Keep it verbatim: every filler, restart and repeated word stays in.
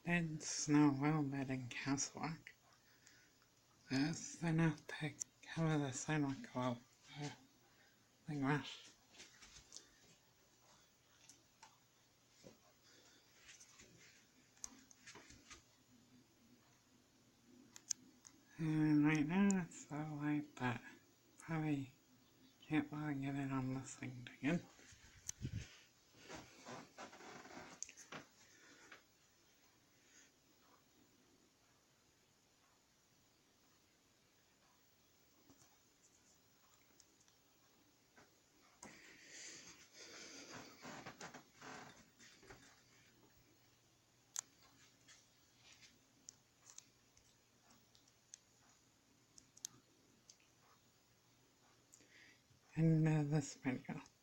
did snow a little bit in Castlerock. It's enough to cover the sidewalk well for the grass. And right now it's so light that probably can't really get it on this thing again. End of this video.